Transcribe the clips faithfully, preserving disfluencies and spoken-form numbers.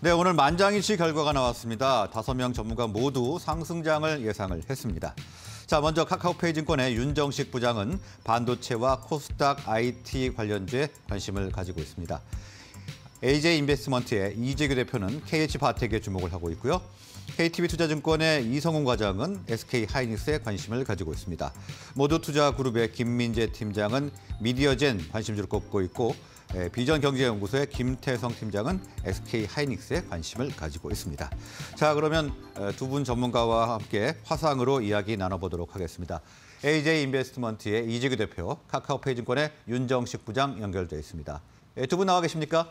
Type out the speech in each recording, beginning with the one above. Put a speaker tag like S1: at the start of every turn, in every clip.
S1: 네, 오늘 만장일치 결과가 나왔습니다. 다섯 명 전문가 모두 상승장을 예상을 했습니다. 자, 먼저 카카오페이 증권의 윤정식 부장은 반도체와 코스닥 아이티 관련주에 관심을 가지고 있습니다. 에이제이 인베스트먼트의 이재규 대표는 케이에이치바텍에 주목을 하고 있고요. 케이티비투자증권의 이성훈 과장은 에스케이하이닉스에 관심을 가지고 있습니다. 모두투자그룹의 김민재 팀장은 미디어젠 관심주를 꼽고 있고 비전경제연구소의 김태성 팀장은 에스케이하이닉스에 관심을 가지고 있습니다. 자, 그러면 두 분 전문가와 함께 화상으로 이야기 나눠보도록 하겠습니다. 에이제이 인베스트먼트의 이재규 대표, 카카오페이 증권의 윤정식 부장 연결되어 있습니다. 두 분 나와 계십니까?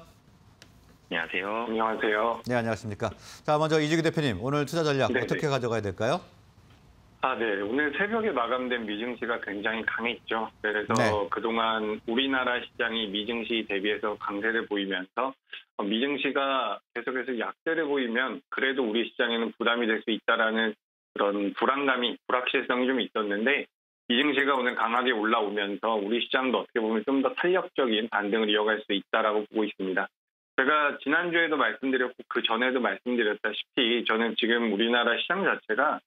S2: 안녕하세요. 안녕하세요.
S1: 네, 안녕하십니까. 자, 먼저 이재규 대표님, 오늘 투자 전략
S2: 네네.
S1: 어떻게 가져가야 될까요?
S2: 아, 네. 오늘 새벽에 마감된 미증시가 굉장히 강했죠. 그래서
S1: 네.
S2: 그동안 우리나라 시장이 미증시 대비해서 강세를 보이면서 미증시가 계속해서 약세를 보이면 그래도 우리 시장에는 부담이 될 수 있다라는 그런 불안감이, 불확실성이 좀 있었는데 미증시가 오늘 강하게 올라오면서 우리 시장도 어떻게 보면 좀 더 탄력적인 반등을 이어갈 수 있다라고 보고 있습니다. 제가 지난주에도 말씀드렸고 그 전에도 말씀드렸다시피 저는 지금 우리나라 시장 자체가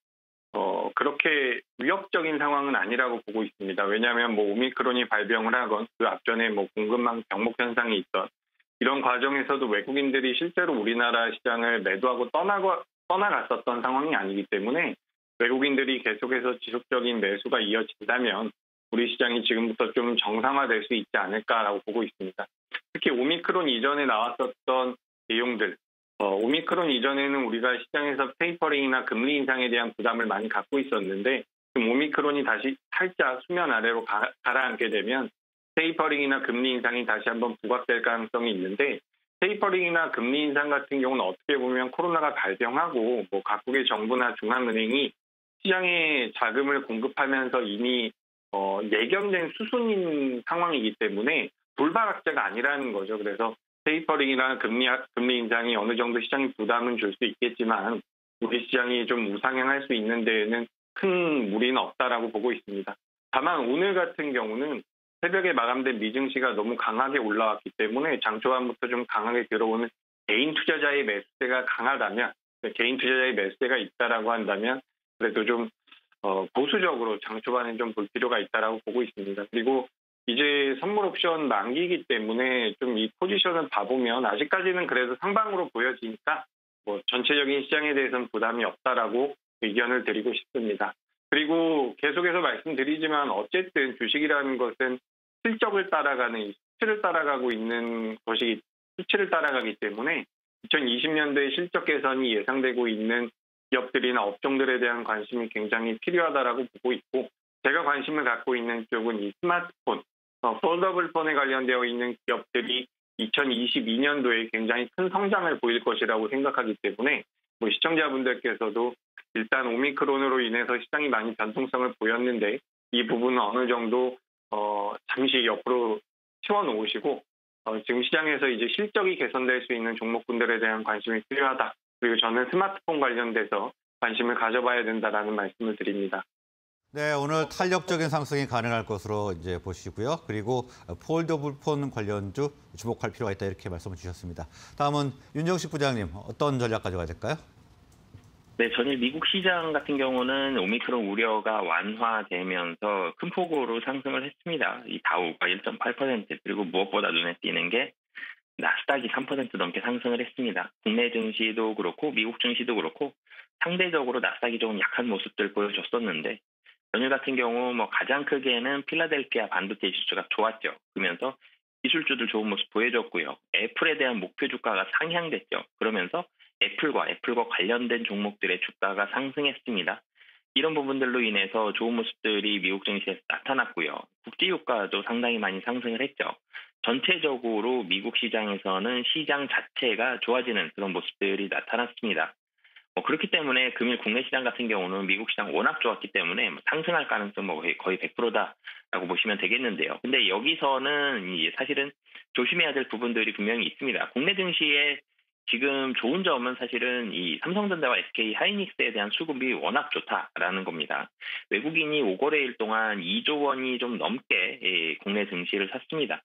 S2: 어, 그렇게 위협적인 상황은 아니라고 보고 있습니다. 왜냐하면 뭐 오미크론이 발병을 하건 그 앞전에 뭐 공급망 병목 현상이 있던 이런 과정에서도 외국인들이 실제로 우리나라 시장을 매도하고 떠나고, 떠나갔었던 상황이 아니기 때문에 외국인들이 계속해서 지속적인 매수가 이어진다면 우리 시장이 지금부터 좀 정상화될 수 있지 않을까라고 보고 있습니다. 특히 오미크론 이전에 나왔었던 내용들, 어, 오미크론 이전에는 우리가 시장에서 테이퍼링이나 금리 인상에 대한 부담을 많이 갖고 있었는데 지금 오미크론이 다시 살짝 수면 아래로 가, 가라앉게 되면 테이퍼링이나 금리 인상이 다시 한번 부각될 가능성이 있는데 테이퍼링이나 금리 인상 같은 경우는 어떻게 보면 코로나가 발병하고 뭐 각국의 정부나 중앙은행이 시장에 자금을 공급하면서 이미 어, 예견된 수순인 상황이기 때문에 불발악재가 아니라는 거죠. 그래서 테이퍼링이나 금리, 금리 인상이 어느 정도 시장에 부담은 줄 수 있겠지만 우리 시장이 좀 우상향할 수 있는 데에는 큰 무리는 없다라고 보고 있습니다. 다만 오늘 같은 경우는 새벽에 마감된 미증시가 너무 강하게 올라왔기 때문에 장 초반부터 좀 강하게 들어오는 개인 투자자의 매수세가 강하다면, 개인 투자자의 매수세가 있다라고 한다면 그래도 좀 어, 보수적으로 장 초반에 좀 볼 필요가 있다라고 보고 있습니다. 그리고 이제 선물 옵션 만기이기 때문에 좀 이 포지션을 봐보면 아직까지는 그래도 상방으로 보여지니까 뭐 전체적인 시장에 대해서는 부담이 없다라고 의견을 드리고 싶습니다. 그리고 계속해서 말씀드리지만 어쨌든 주식이라는 것은 실적을 따라가는, 수치를 따라가고 있는 것이 수치를 따라가기 때문에 이천이십 년도에 실적 개선이 예상되고 있는 기업들이나 업종들에 대한 관심이 굉장히 필요하다라고 보고 있고 제가 관심을 갖고 있는 쪽은 이 스마트폰, 어, 폴더블 폰에 관련되어 있는 기업들이 이천이십이 년도에 굉장히 큰 성장을 보일 것이라고 생각하기 때문에 뭐 시청자분들께서도 일단 오미크론으로 인해서 시장이 많이 변동성을 보였는데 이 부분은 어느 정도 어, 잠시 옆으로 치워놓으시고 어, 지금 시장에서 이제 실적이 개선될 수 있는 종목군들에 대한 관심이 필요하다. 그리고 저는 스마트폰 관련돼서 관심을 가져봐야 된다라는 말씀을 드립니다.
S1: 네, 오늘 탄력적인 상승이 가능할 것으로 이제 보시고요. 그리고 폴더블 폰 관련주 주목할 필요가 있다 이렇게 말씀을 주셨습니다. 다음은 윤정식 부장님, 어떤 전략 가져가야 될까요?
S3: 네, 전일 미국 시장 같은 경우는 오미크론 우려가 완화되면서 큰 폭으로 상승을 했습니다. 이 다우가 일 점 팔 퍼센트, 그리고 무엇보다 눈에 띄는 게 나스닥이 삼 퍼센트 넘게 상승을 했습니다. 국내 증시도 그렇고 미국 증시도 그렇고 상대적으로 나스닥이 좀 약한 모습들 보여줬었는데 전일 같은 경우 뭐 가장 크게는 필라델피아 반도체 지수가 좋았죠. 그러면서 기술주들 좋은 모습 보여줬고요. 애플에 대한 목표 주가가 상향됐죠. 그러면서 애플과 애플과 관련된 종목들의 주가가 상승했습니다. 이런 부분들로 인해서 좋은 모습들이 미국 증시에서 나타났고요. 국제유가도 상당히 많이 상승을 했죠. 전체적으로 미국 시장에서는 시장 자체가 좋아지는 그런 모습들이 나타났습니다. 뭐 그렇기 때문에 금일 국내 시장 같은 경우는 미국 시장 워낙 좋았기 때문에 상승할 가능성 뭐 거의 백 퍼센트다라고 보시면 되겠는데요. 근데 여기서는 사실은 조심해야 될 부분들이 분명히 있습니다. 국내 증시에 지금 좋은 점은 사실은 이 삼성전자와 에스케이하이닉스에 대한 수급이 워낙 좋다라는 겁니다. 외국인이 오 거래일 동안 이조 원이 좀 넘게 국내 증시를 샀습니다.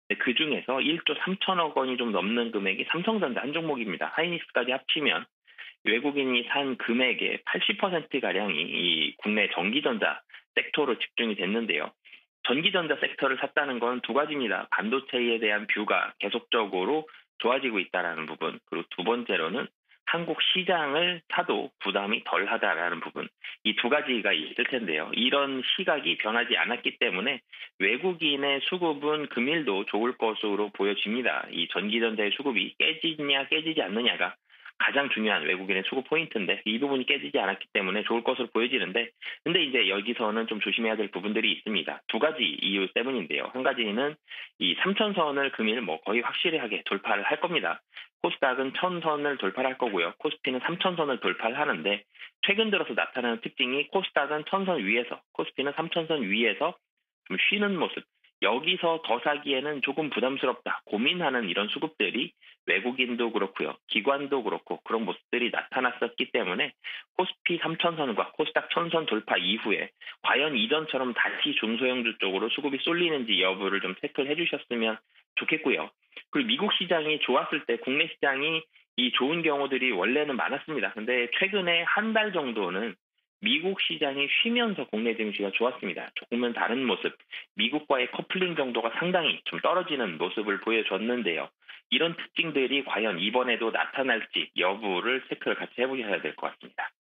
S3: 그 중에서 일조 삼천억 원이 좀 넘는 금액이 삼성전자 한 종목입니다. 하이닉스까지 합치면 외국인이 산 금액의 팔십 퍼센트가량이 이 국내 전기전자 섹터로 집중이 됐는데요. 전기전자 섹터를 샀다는 건 두 가지입니다. 반도체에 대한 뷰가 계속적으로 좋아지고 있다는 부분, 그리고 두 번째로는 한국 시장을 사도 부담이 덜하다라는 부분, 이 두 가지가 있을 텐데요. 이런 시각이 변하지 않았기 때문에 외국인의 수급은 금일도 좋을 것으로 보여집니다. 이 전기전자의 수급이 깨지냐 깨지지 않느냐가 가장 중요한 외국인의 수급 포인트인데 이 부분이 깨지지 않았기 때문에 좋을 것으로 보여지는데, 근데 이제 여기서는 좀 조심해야 될 부분들이 있습니다. 두 가지 이유 때문인데요. 한 가지는 이 삼천선을 금일 뭐 거의 확실하게 돌파를 할 겁니다. 코스닥은 천선을 돌파할 거고요. 코스피는 삼천선을 돌파를 하는데, 최근 들어서 나타나는 특징이 코스닥은 천선 위에서, 코스피는 삼천선 위에서 좀 쉬는 모습. 여기서 더 사기에는 조금 부담스럽다, 고민하는 이런 수급들이 외국인도 그렇고요, 기관도 그렇고 그런 모습들이 나타났었기 때문에 코스피 삼천선과 코스닥 천선 돌파 이후에 과연 이전처럼 다시 중소형주 쪽으로 수급이 쏠리는지 여부를 좀 체크를 해주셨으면 좋겠고요. 그리고 미국 시장이 좋았을 때 국내 시장이 이 좋은 경우들이 원래는 많았습니다. 근데 최근에 한 달 정도는 미국 시장이 쉬면서 국내 증시가 좋았습니다. 조금은 다른 모습, 미국과의 커플링 정도가 상당히 좀 떨어지는 모습을 보여줬는데요. 이런 특징들이 과연 이번에도 나타날지 여부를 체크를 같이 해보셔야 될 것 같습니다.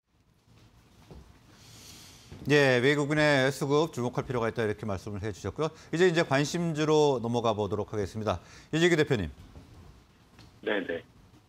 S1: 예, 외국인의 수급 주목할 필요가 있다 이렇게 말씀을 해주셨고요. 이제 이제 관심주로 넘어가 보도록 하겠습니다. 이재규 대표님.
S2: 네네.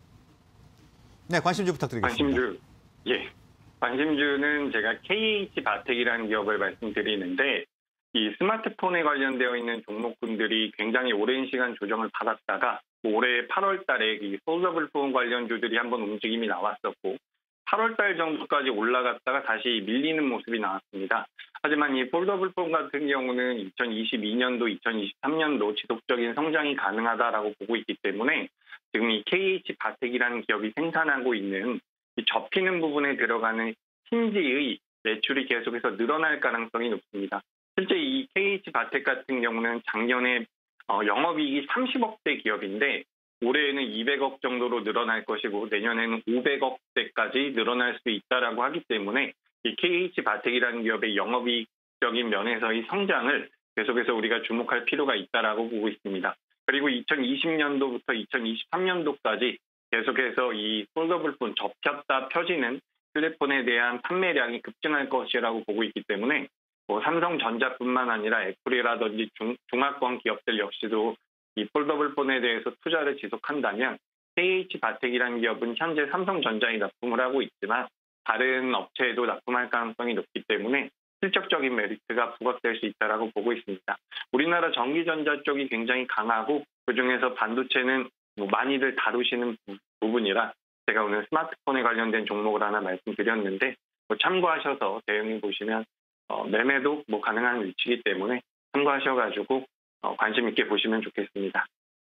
S1: 네, 관심주 부탁드리겠습니다.
S2: 관심주, 예. 관심주는 제가 케이에이치 바텍이라는 기업을 말씀드리는데, 이 스마트폰에 관련되어 있는 종목군들이 굉장히 오랜 시간 조정을 받았다가 올해 팔월 달에 이 폴더블 폰 관련주들이 한번 움직임이 나왔었고, 팔월 달 정도까지 올라갔다가 다시 밀리는 모습이 나왔습니다. 하지만 이 폴더블 폰 같은 경우는 이천이십이 년도, 이천이십삼 년도 지속적인 성장이 가능하다라고 보고 있기 때문에 지금 이 케이에이치 바텍이라는 기업이 생산하고 있는 이 접히는 부분에 들어가는 힌지의 매출이 계속해서 늘어날 가능성이 높습니다. 실제 이 케이에이치 바텍 같은 경우는 작년에 어, 영업이익이 삼십억대 기업인데 올해에는 이백억 정도로 늘어날 것이고 내년에는 오백억대까지 늘어날 수 있다라고 하기 때문에 이 케이에이치 바텍이라는 기업의 영업이익적인 면에서의 성장을 계속해서 우리가 주목할 필요가 있다라고 보고 있습니다. 그리고 이천이십 년도부터 이천이십삼 년도까지 계속해서 이 폴더블폰 접혔다 펴지는 휴대폰에 대한 판매량이 급증할 것이라고 보고 있기 때문에 뭐 삼성전자뿐만 아니라 애플이라든지 중, 중화권 기업들 역시도 이 폴더블폰에 대해서 투자를 지속한다면 케이에이치 바텍이라는 기업은 현재 삼성전자에 납품을 하고 있지만 다른 업체에도 납품할 가능성이 높기 때문에 실적적인 메리트가 부각될 수 있다고 보고 있습니다. 우리나라 전기전자 쪽이 굉장히 강하고 그중에서 반도체는 뭐 많이들 다루시는 부분이라 제가 오늘 스마트폰에 관련된 종목을 하나 말씀드렸는데 뭐 참고하셔서 대응해 보시면 어, 매매도 뭐 가능한 위치이기 때문에 참고하셔가지고 어, 관심 있게 보시면 좋겠습니다.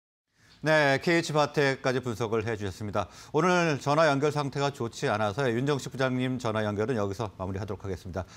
S1: 네, 케이에이치 바텍까지 분석을 해주셨습니다. 오늘 전화 연결 상태가 좋지 않아서 윤정식 부장님 전화 연결은 여기서 마무리하도록 하겠습니다.